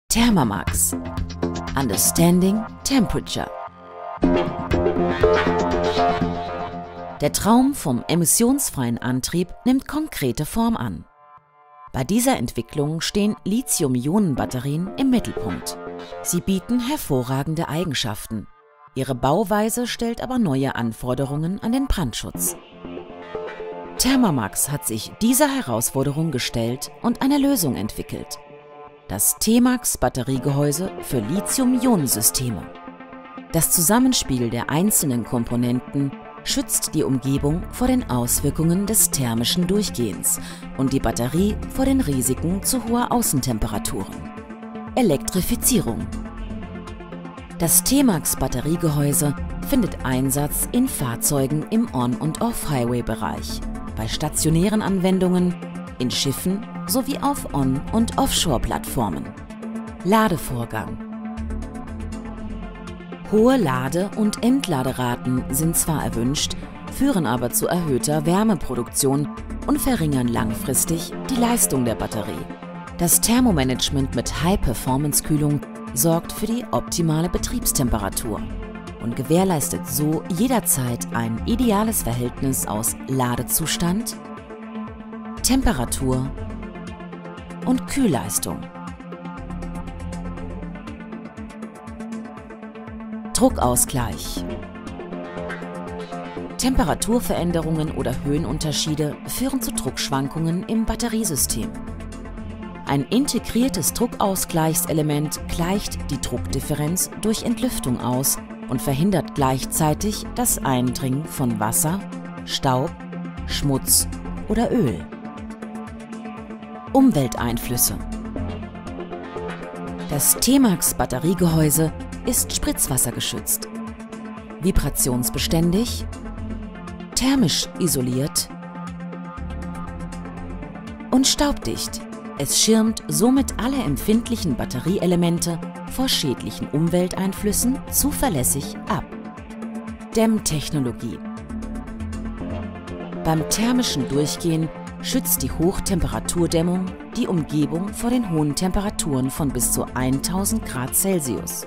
Thermamax. Understanding Temperature. Der Traum vom emissionsfreien Antrieb nimmt konkrete Form an. Bei dieser Entwicklung stehen Lithium-Ionen-Batterien im Mittelpunkt. Sie bieten hervorragende Eigenschaften. Ihre Bauweise stellt aber neue Anforderungen an den Brandschutz. Thermamax hat sich dieser Herausforderung gestellt und eine Lösung entwickelt: das T-Max-Batteriegehäuse für Lithium-Ionen-Systeme. Das Zusammenspiel der einzelnen Komponenten schützt die Umgebung vor den Auswirkungen des thermischen Durchgehens und die Batterie vor den Risiken zu hoher Außentemperaturen. Elektrifizierung. Das T-Max-Batteriegehäuse findet Einsatz in Fahrzeugen im On- und Off-Highway-Bereich, bei stationären Anwendungen, in Schiffen sowie auf On- und Offshore-Plattformen. Ladevorgang. Hohe Lade- und Entladeraten sind zwar erwünscht, führen aber zu erhöhter Wärmeproduktion und verringern langfristig die Leistung der Batterie. Das Thermomanagement mit High-Performance-Kühlung sorgt für die optimale Betriebstemperatur und gewährleistet so jederzeit ein ideales Verhältnis aus Ladezustand, Temperatur und Kühlleistung. Druckausgleich. Temperaturveränderungen oder Höhenunterschiede führen zu Druckschwankungen im Batteriesystem. Ein integriertes Druckausgleichselement gleicht die Druckdifferenz durch Entlüftung aus und verhindert gleichzeitig das Eindringen von Wasser, Staub, Schmutz oder Öl. Umwelteinflüsse. Das T-Max-Batteriegehäuse ist spritzwassergeschützt, vibrationsbeständig, thermisch isoliert und staubdicht. Es schirmt somit alle empfindlichen Batterieelemente vor schädlichen Umwelteinflüssen zuverlässig ab. Dämmtechnologie. Beim thermischen Durchgehen schützt die Hochtemperaturdämmung die Umgebung vor den hohen Temperaturen von bis zu 1000 Grad Celsius.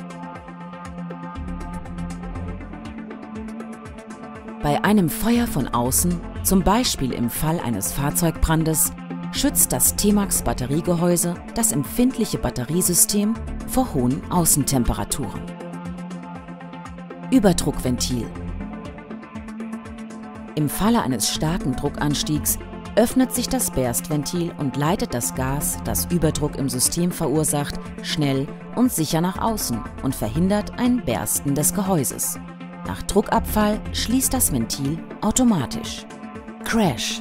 Bei einem Feuer von außen, zum Beispiel im Fall eines Fahrzeugbrandes, schützt das T-Max-Batteriegehäuse das empfindliche Batteriesystem vor hohen Außentemperaturen. Überdruckventil. Im Falle eines starken Druckanstiegs öffnet sich das Berstventil und leitet das Gas, das Überdruck im System verursacht, schnell und sicher nach außen und verhindert ein Bersten des Gehäuses. Nach Druckabfall schließt das Ventil automatisch. Crash.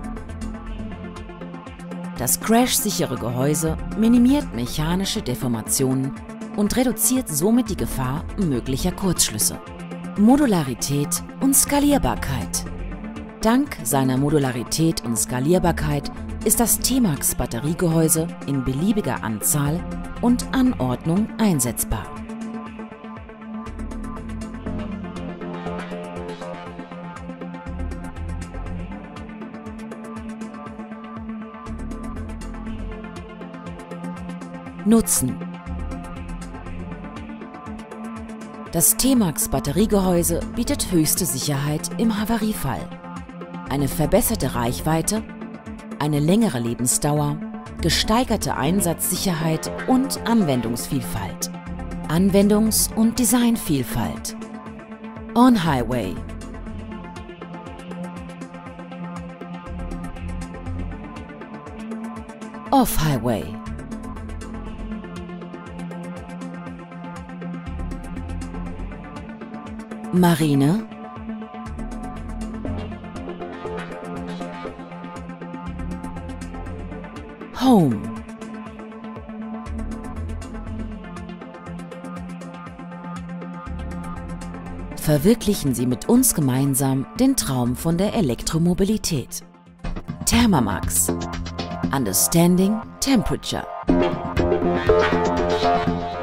Das crashsichere Gehäuse minimiert mechanische Deformationen und reduziert somit die Gefahr möglicher Kurzschlüsse. Modularität und Skalierbarkeit. Dank seiner Modularität und Skalierbarkeit ist das T-Max-Batteriegehäuse in beliebiger Anzahl und Anordnung einsetzbar. Nutzen. Das T-Max-Batteriegehäuse bietet höchste Sicherheit im Havariefall, eine verbesserte Reichweite, eine längere Lebensdauer, gesteigerte Einsatzsicherheit und Anwendungsvielfalt. Anwendungs- und Designvielfalt. On-Highway. Off-Highway. Marine, Home. Verwirklichen Sie mit uns gemeinsam den Traum von der Elektromobilität. Thermamax. Understanding Temperature.